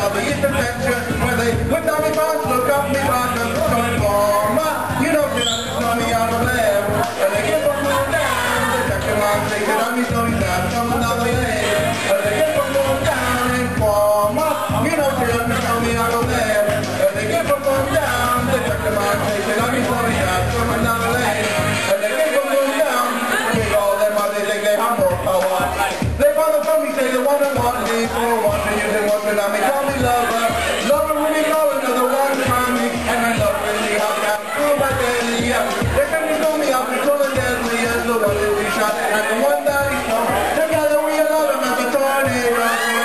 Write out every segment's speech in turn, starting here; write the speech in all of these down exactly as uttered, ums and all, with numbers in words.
all the Eastern Texture, where they whip down me bombs, look up me bombs, and so inform. You know, just know me out of lab, and they get from me down, they check them out, they get on me, so me down, come another way, and they get from me down, inform. You know, just know me out of lab, and they get from me down, they check them out, they get on me, so me down, come another way, and they get from me down, big all them out, they think they have more power. They follow from me, say the one and one, they for one, they use it one, and I may call me lover. Lover really know another one from me, and I love really how I feel my daily. They come to know me, I'll be calling deadly as the one that we shot at the one that he saw. Together we love him as a tornado.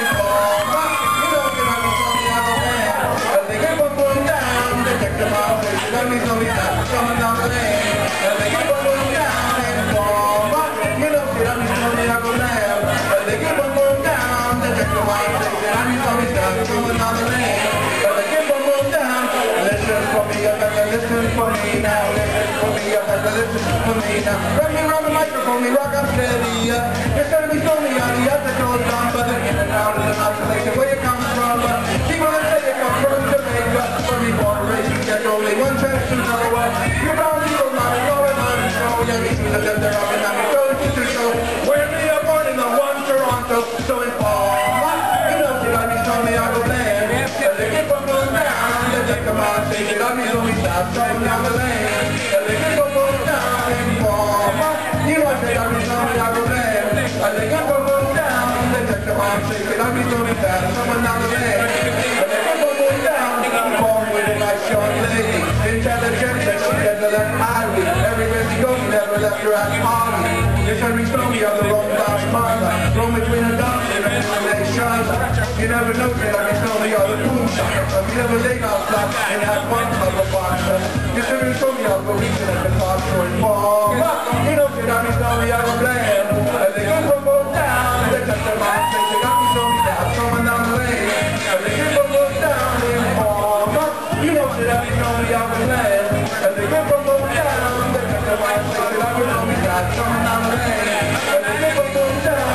You know, they have to tell me how to land. As they get one going down, they check them out, they let me know me not coming down the lane. As they get one going down, and form. You know, they let me know me how to land. As they get one going down, they check them out, they let me know me not coming down the lane. As they get one going down, listen for me, I gotta listen for me now. Listen for me, I gotta listen for me now. Run me around the microphone, me rock up steady. You're gonna be showing me how the other goes down, but they're in and out of the isolation. Where you come from? People that say you come from Jamaica, but we born and raised, you get only one chance to know what. You're bound to go out and go and on and show. Yeah, we see the left there up and down the road to show. Where me are born in the one Toronto, so inform. You know, you gotta be showing me how to land. As they get from going down, they take them out, take it on me, so we stop, showing down the lane. As they get from going down, inform. You know, they gotta be showing me how to land. As they get from going down, they take them out, take it on me, so we stop, showing down the lane. As they get from going down, inform with a nice young lady. Intelligent, that she has a left highway. Everywhere she goes, she never left her ass hardly. This every story of the wrong dance mother. Roam between the dogs and the nations. You never know that I can tell me all the cool stuff. You never laid out flat and had one other partner. This every story of the reason that the thoughts were informed. You know that I can tell me all the blame. As they go from both down, they touch their minds, they say, I can tell me that I'm coming down the lane. As they go from both down, they inform. You know that I can tell me all the blame. As they go from both down, they touch their minds, they say, I can tell me that I'm coming down the lane. As they go from both down,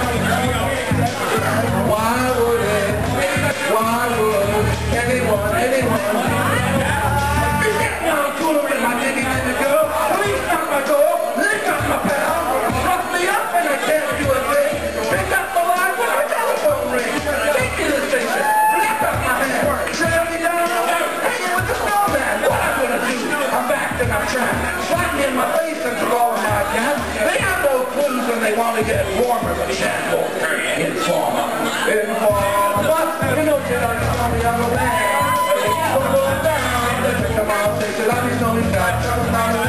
why would it, why would anyone, anyone, be getting down cooler in my diggy in the girl, please stop my door, lick up my pal, rough me up and I can't do a thing, pick up the line when my telephone rings, take me to the station, lick up my hand, trail me down, hanging with the snowman, what I'm gonna do, I'm back and I'm trying, sliding in my face and throwing my gas, they have no clues when they want to get warmer, but shampoo, informer, informer, you know that I can tell me I'm a man, they keep on going down, they pick them out, they say, I can tell me that,